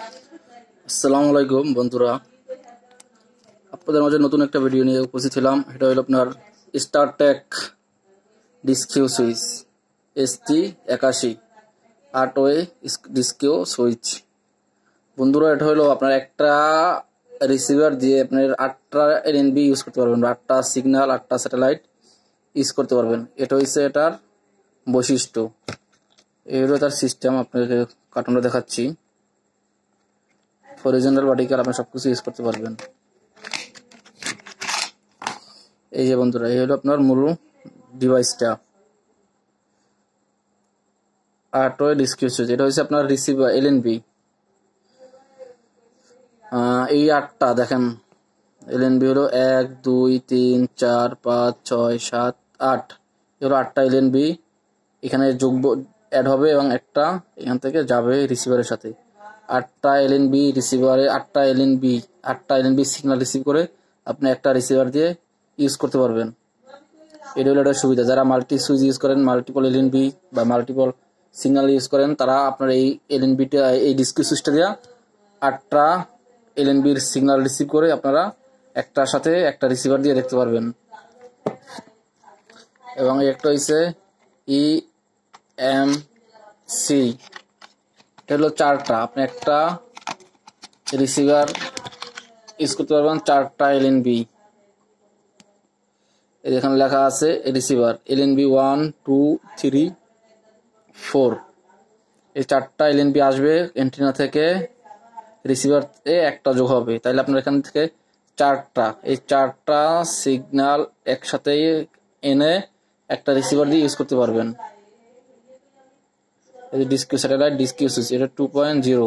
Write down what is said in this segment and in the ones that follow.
আসসালামু আলাইকুম বন্ধুরা, আপনাদের মাঝে নতুন একটা ভিডিও নিয়ে উপস্থিত হলাম। এটা হলো আপনার স্টারটেক ডিসকিউ সুইচ ST81 8-ওয়ে ডিসকিউ সুইচ। বন্ধুরা, এটা হলো আপনার একটা রিসিভার দিয়ে আপনার 8টা LNB ইউজ করতে পারবেন, 8টা সিগন্যাল 8টা স্যাটেলাইট ইউজ করতে পারবেন। এটা হচ্ছে এটার বৈশিষ্ট্য। এই হলো তার সিস্টেম। আপনাকে কার্টুনটা দেখাচ্ছি। হরিজন্টাল ভার্টিক্যাল আপনি সবকিছু ইউজ করতে পারবেন। এই যে বন্ধুরা, এই হলো আপনার মূল ডিভাইসটা, 8-ওয়ে ডিসকিউ সুইচ। এটা হচ্ছে আপনার রিসিভার LNB। এই 8টা দেখেন, LNB হলো 1 2 3 4 5 6 7 8। এগুলো 8টা LNB এখানে অ্যাড হবে এবং একটা এখান থেকে যাবে রিসিভারের সাথে। 8টা LNB রিসিভারে 8টা LNB সিগন্যাল রিসিভ করে আপনি একটা রিসিভার দিয়ে ইউজ করতে পারবেন। এটা হলো একটা সুবিধা। যারা মাল্টি সুইচ ইউজ করেন, মাল্টিপল LNB বা মাল্টিপল সিগন্যাল ইউজ করেন, তারা আপনার এই LNBটা, এই ডিসকিউ সুইচটা দিয়ে 8টা LNBর সিগন্যাল রিসিভ করে আপনারা একটার সাথে একটা রিসিভার দিয়ে দেখতে পারবেন। এবং একটা হচ্ছে EMC। এটা হলো 4টা, আপনি একটা রিসিভার ইউজ করতে পারবেন 4টা LNB। এখানে লেখা আছে রিসিভার LNB 1 2 3 4। এই 4টা LNB আসবে অ্যান্টেনা থেকে, রিসিভার একটা যোগ হবে। তাইলে আপনার এখান থেকে 4টা, এই 4টা সিগন্যাল একসাথে এনে একটা রিসিভার দিয়ে ইউজ করতে পারবেন। এই যে ডিসকিউ স্যাটেলাইট ডিসকিউ সুইচ, এটা 2.0।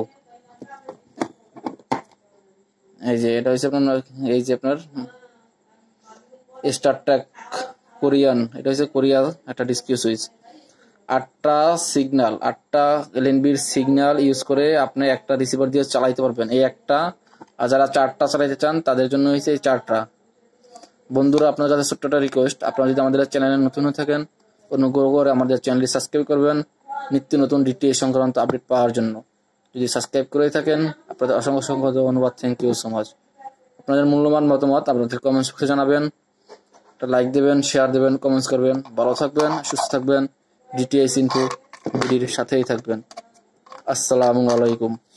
এই যে এটা হচ্ছে আপনার, এই যে আপনার স্টারটেক কোরিয়ান, এটা হচ্ছে কোরিয়ার একটা ডিসকিউ সুইচ। 8টা সিগন্যাল, 8টা LNBর সিগন্যাল ইউজ করে আপনি একটা রিসিভার দিয়ে চালাইতে পারবেন এই একটা। আর যারা 4টা চালাইতে চান তাদের জন্য হয়েছে এই 4টা। বন্ধুরা, আপনার কাছে ছোট্ট একটা রিকোয়েস্ট, আপনারা যদি আমাদের চ্যানেলে নতুন হয়ে থাকেন, অনুগ্রহ করে আমাদের চ্যানেলটি সাবস্ক্রাইব করবেন নিত্য নতুন ডিটিএ সংক্রান্ত আপডেট পাওয়ার জন্য। যদি সাবস্ক্রাইব করে থাকেন, আপনাদের অসংখ্য ধন্যবাদ। Thank you so much. আপনাদের মূল্যবান মতামত আপনাদের কমেন্টস বক্সে জানাবেন, একটা লাইক দেবেন, শেয়ার দেবেন, কমেন্টস করবেন। ভালো থাকবেন, সুস্থ থাকবেন, ডিটিএস ইনফো ভিডিওর সাথেই থাকবেন। আসসালামু আলাইকুম।